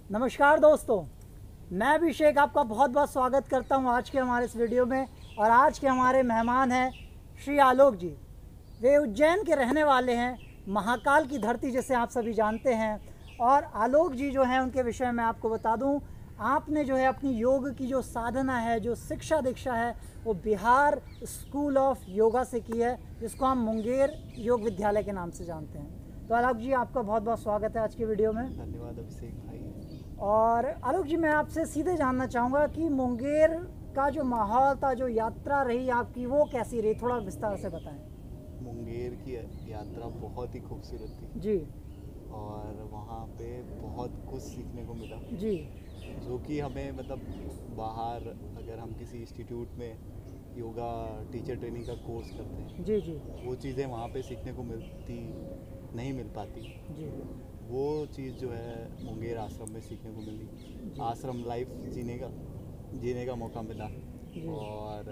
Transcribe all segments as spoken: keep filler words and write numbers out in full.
नमस्कार दोस्तों, मैं अभिषेक आपका बहुत बहुत स्वागत करता हूं आज के हमारे इस वीडियो में। और आज के हमारे मेहमान हैं श्री आलोक जी। वे उज्जैन के रहने वाले हैं, महाकाल की धरती जिसे आप सभी जानते हैं। और आलोक जी जो हैं उनके विषय में आपको बता दूं, आपने जो है अपनी योग की जो साधना है, जो शिक्षा दीक्षा है, वो बिहार स्कूल ऑफ योगा से की है, जिसको हम मुंगेर योग विद्यालय के नाम से जानते हैं। तो आलोक जी, आपका बहुत बहुत स्वागत है आज की वीडियो में। धन्यवाद अभिषेक भाई। और आलोक जी, मैं आपसे सीधे जानना चाहूँगा कि मुंगेर का जो माहौल था, जो यात्रा रही आपकी, वो कैसी रही, थोड़ा विस्तार से बताएं। मुंगेर की यात्रा बहुत ही खूबसूरत थी जी। और वहाँ पे बहुत कुछ सीखने को मिला जी। जो कि हमें मतलब बाहर अगर हम किसी इंस्टीट्यूट में योगा टीचर ट्रेनिंग का कोर्स करते हैं, जी जी वो चीज़ें वहाँ पे सीखने को मिलती नहीं मिल पाती। जी। वो चीज़ जो है मुंगेर आश्रम में सीखने को मिली। आश्रम लाइफ जीने का जीने का मौका मिला और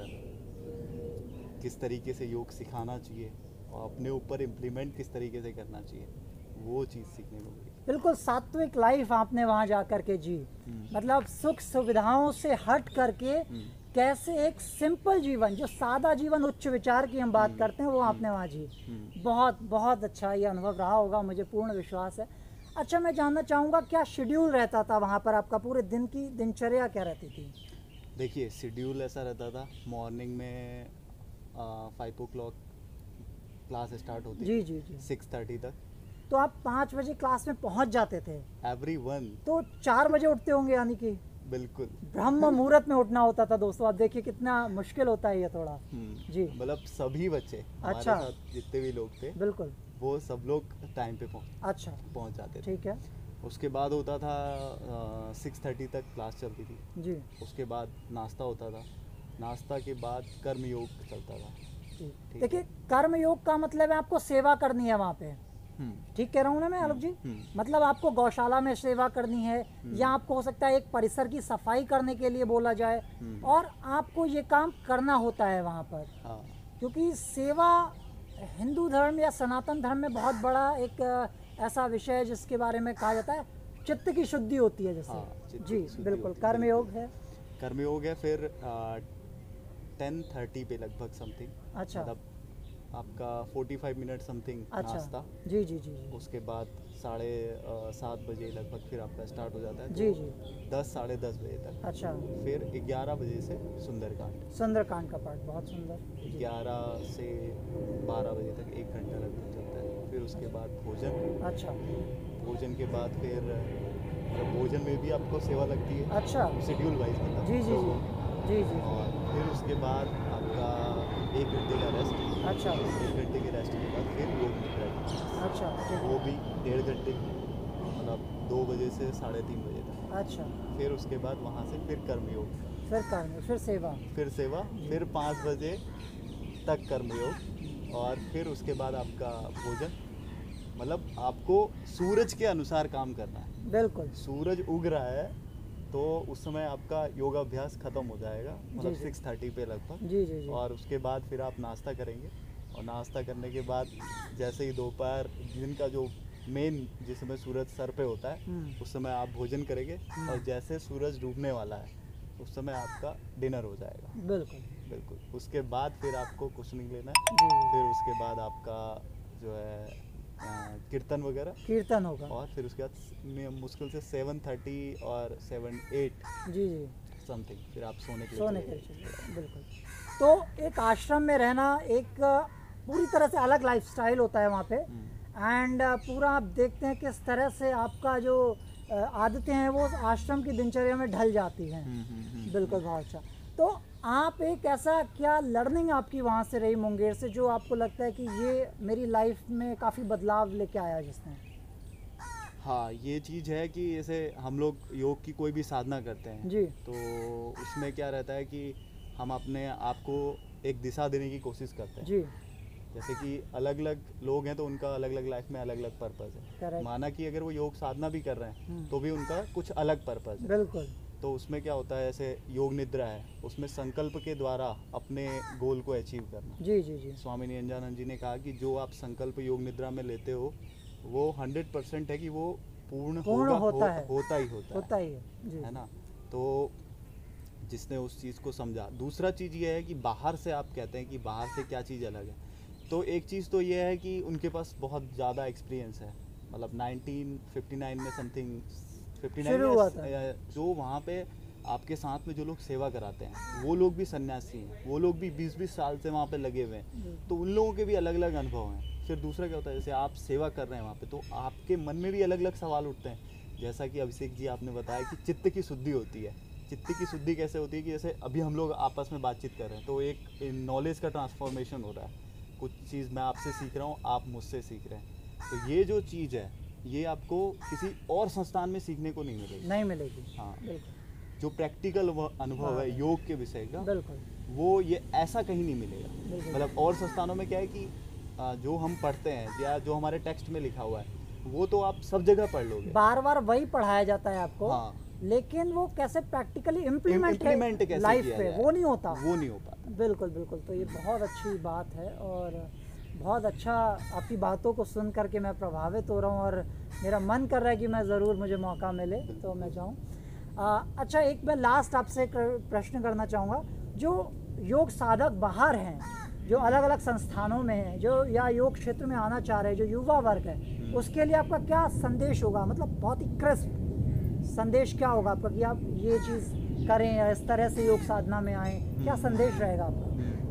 किस तरीके से योग सिखाना चाहिए और अपने ऊपर इम्प्लीमेंट किस तरीके से करना चाहिए, वो चीज़ सीखने को मिली। बिल्कुल सात्विक लाइफ आपने वहाँ जा करके जी, मतलब सुख सुविधाओं से हट करके कैसे एक सिंपल जीवन, जो सादा जीवन, उच्च विचार की हम बात करते हैं, वो आपने वहाँ जी। बहुत बहुत अच्छा ये अनुभव रहा होगा, मुझे पूर्ण विश्वास है। अच्छा, मैं जानना चाहूँगा क्या शेड्यूल रहता था वहाँ पर आपका, पूरे दिन की दिनचर्या क्या रहती थी? देखिए, शेड्यूल ऐसा रहता था, मॉर्निंग में five o'clock class start होती जी थी, जी जी। सिक्स थर्टी तक। तो आप पाँच बजे क्लास में पहुँच जाते थे? Everyone. तो चार बजे उठते होंगे, यानी कि बिल्कुल ब्रह्म मुहूर्त में उठना होता था। दोस्तों, आप देखिए कितना मुश्किल होता है ये थोड़ा। जी। मतलब सभी बच्चे हमारे अच्छा। साथ जितने भी लोग थे, बिल्कुल। वो सब लोग टाइम पे पहुंच अच्छा, पहुंच जाते थे। ठीक है। उसके बाद होता था सिक्स थर्टी तक क्लास चलती थी। जी उसके बाद नाश्ता होता था, नाश्ता के बाद कर्म योग चलता था। जी। ठीक देखिए, कर्म योग का मतलब है आपको सेवा करनी है वहाँ पे। हम्म, ठीक कह रहा हूँ ना मैं आलोक जी? हम्म। मतलब आपको गौशाला में सेवा करनी है, या आपको हो सकता है एक परिसर की सफाई करने के लिए बोला जाए, और आपको ये काम करना होता है वहाँ पर। हाँ, क्योंकि सेवा हिंदू धर्म या सनातन धर्म में बहुत बड़ा एक अ, ऐसा विषय है जिसके बारे में कहा जाता है चित्त की शुद्धि होती है जैसे। हाँ, चित्त जी की शुद्धि बिल्कुल। होती है, कर्मयोग है। कर्मयोग है। फिर टेन थर्टी पे लगभग समथिंग, अच्छा। मतलब आपका फोर्टी फाइव मिनट समथिंग अच्छा। नाश्ता। जी जी जी जी। उसके बाद साढ़े अ, सात बजे लगभग फिर आपका स्टार्ट हो जाता है। जी तो जी। दस साढ़े दस बजे तक। अच्छा। फिर ग्यारह बजे से सुंदरकांड। सुंदरकांड का पाठ बहुत सुंदर। जी। ग्यारह से बारह बजे तक एक घंटा लगभग चलता है। फिर उसके बाद भोजन। अच्छा। भोजन के बाद फिर मतलब भोजन में भी आपको सेवा लगती है। अच्छा। शेड्यूल वाइज मतलब। जी जी जी जी जी। और फिर उसके बाद आपका एक घंटे का रेस्ट। अच्छा। एक घंटे के रेस्ट के बाद फिर योग निद्रा की। अच्छा, ठीक वो है। भी डेढ़ घंटे की, मतलब दो बजे से साढ़े तीन बजे तक। अच्छा। फिर उसके बाद वहाँ से फिर कर्मयोग, फिर कर्म, फिर सेवा। फिर सेवा, फिर पाँच बजे तक कर्मयोग, और फिर उसके बाद आपका भोजन। मतलब आपको सूरज के अनुसार काम करना है। बिल्कुल। सूरज उग रहा है तो उस समय आपका योगाभ्यास खत्म हो जाएगा, मतलब जी। सिक्स थर्टी पे लगभग। जी जी जी। और उसके बाद फिर आप नाश्ता करेंगे, और नाश्ता करने के बाद जैसे ही दोपहर दिन का जो मेन जिस समय सूरज सर पे होता है, हम्म। उस समय आप भोजन करेंगे, और जैसे सूरज डूबने वाला है उस समय आपका डिनर हो जाएगा। बिल्कुल। बिल्कुल। उसके बाद फिर आपको कुछ नहीं लेना है। जी। फिर उसके बाद आपका जो है अ, कीर्तन वगैरह, कीर्तन होगा। और फिर उसके बाद मुश्किल से सेवन थर्टी और सेवन एट जी जी। समथिंग फिर आप सोने के लिए सोने चले के जाइए। लिए, बिल्कुल। तो एक आश्रम में रहना एक पूरी तरह से अलग लाइफस्टाइल होता है वहाँ पे। एंड पूरा आप देखते हैं किस तरह से आपका जो अ, आदतें हैं वो उस आश्रम की दिनचर्या में ढल जाती हैं। हम्म, हम्म, हम्म, बिल्कुल, बहुत अच्छा। तो आप एक ऐसा क्या लर्निंग आपकी वहाँ से रही मुंगेर से, जो आपको लगता है कि ये मेरी लाइफ में काफ़ी बदलाव लेके आया जिसने? हाँ, ये चीज़ है कि जैसे हम लोग योग की कोई भी साधना करते हैं जी। तो उसमें क्या रहता है कि हम अपने आप को एक दिशा देने की कोशिश करते हैं। जी। जैसे कि अलग अलग लोग हैं तो उनका अलग अलग लाइफ में अलग अलग पर्पज़ है। Correct. माना कि अगर वो योग साधना भी कर रहे हैं हम्म। तो भी उनका कुछ अलग पर्पज़ है। बिल्कुल। तो उसमें क्या होता है, जैसे योग निद्रा है, उसमें संकल्प के द्वारा अपने गोल को अचीव करना। जी जी जी। स्वामी निरंजनानंद जी ने कहा कि जो आप संकल्प योग निद्रा में लेते हो वो हंड्रेड परसेंट है कि वो पूर्ण पूर्ण होगा, होता हो, है होता ही होता, होता ही है जी। है ना। तो जिसने उस चीज़ को समझा। दूसरा चीज़ ये है कि बाहर से आप कहते हैं कि बाहर से क्या चीज़ अलग है, तो एक चीज़ तो ये है कि उनके पास बहुत ज़्यादा एक्सपीरियंस है। मतलब नाइनटीन फिफ्टी नाइन में समथिंग फिफ्टी नाइन शुरू हुआ था। जो वहाँ पे आपके साथ में जो लोग सेवा कराते हैं वो लोग भी सन्यासी हैं, वो लोग भी बीस बीस साल से वहाँ पे लगे हुए हैं, तो उन लोगों के भी अलग अलग अनुभव हैं। फिर दूसरा क्या होता है, जैसे आप सेवा कर रहे हैं वहाँ पे, तो आपके मन में भी अलग अलग सवाल उठते हैं। जैसा कि अभिषेक जी आपने बताया कि चित्त की शुद्धि होती है। चित्त की शुद्धि कैसे होती है कि जैसे अभी हम लोग आपस में बातचीत कर रहे हैं, तो एक नॉलेज का ट्रांसफॉर्मेशन हो रहा है। कुछ चीज़ मैं आपसे सीख रहा हूँ, आप मुझसे सीख रहे हैं। तो ये जो चीज़ है ये आपको किसी और संस्थान में सीखने को नहीं मिलेगी। नहीं मिलेगी। हाँ, बिल्कुल जो प्रैक्टिकल अनुभव है योग के विषय का, बिल्कुल वो ये ऐसा कहीं नहीं मिलेगा। बिल्कुल। मतलब और संस्थानों में क्या है कि आ, जो हम पढ़ते हैं या जो हमारे टेक्स्ट में लिखा हुआ है वो तो आप सब जगह पढ़ लोगे, बार बार वही पढ़ाया जाता है आपको। हाँ, लेकिन वो कैसे प्रैक्टिकली इम्प्लीमेंट इम्प्लीमेंट कैसे लाइफ किया पे जाए, वो नहीं होता। वो नहीं हो पाता। बिल्कुल बिल्कुल। तो ये बहुत अच्छी बात है और बहुत अच्छा, आपकी बातों को सुन करके मैं प्रभावित हो रहा हूँ और मेरा मन कर रहा है कि मैं ज़रूर, मुझे मौका मिले तो मैं जाऊँ। अच्छा, एक मैं लास्ट आपसे एक प्रश्न करना चाहूँगा। जो योग साधक बाहर हैं, जो अलग अलग संस्थानों में हैं, जो या योग क्षेत्र में आना चाह रहे हैं, जो युवा वर्ग है, उसके लिए आपका क्या संदेश होगा? मतलब बहुत ही क्रिस्प संदेश क्या होगा आपका कि आप ये चीज़ करें या इस तरह से योग साधना में आएँ? क्या संदेश रहेगा आपका?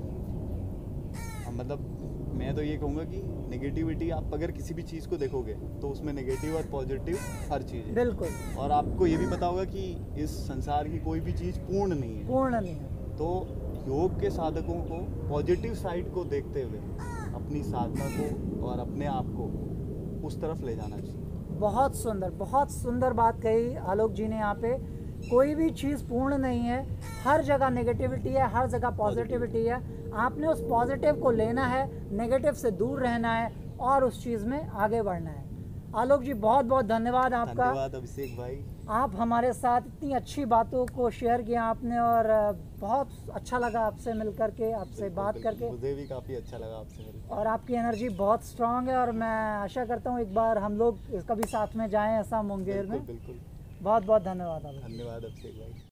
मतलब मैं तो ये कहूँगा कि नेगेटिविटी, आप अगर किसी भी चीज़ को देखोगे तो उसमें नेगेटिव और पॉजिटिव हर चीज़ है। बिल्कुल। और आपको ये भी पता होगा कि इस संसार की कोई भी चीज़ पूर्ण नहीं है। पूर्ण नहीं है। तो योग के साधकों को पॉजिटिव साइड को देखते हुए अपनी साधना को और अपने आप को उस तरफ ले जाना चाहिए। बहुत सुंदर, बहुत सुंदर बात कही आलोक जी ने यहाँ पे। कोई भी चीज़ पूर्ण नहीं है, हर जगह नेगेटिविटी है, हर जगह पॉजिटिविटी है। आपने उस पॉजिटिव को लेना है, नेगेटिव से दूर रहना है और उस चीज़ में आगे बढ़ना है। आलोक जी बहुत बहुत धन्यवाद आपका। धन्यवाद अभिषेक भाई, आप हमारे साथ इतनी अच्छी बातों को शेयर किया आपने और बहुत अच्छा लगा आपसे मिल करके, आपसे बात करके। मुझे भी काफ़ी अच्छा लगा आपसे मिलकर। और आपकी एनर्जी बहुत स्ट्रांग है और मैं आशा करता हूँ एक बार हम लोग कभी साथ में जाएं ऐसा मुंगेर में। बिल्कुल। बहुत बहुत धन्यवाद आपका। धन्यवाद अभिषेक भाई।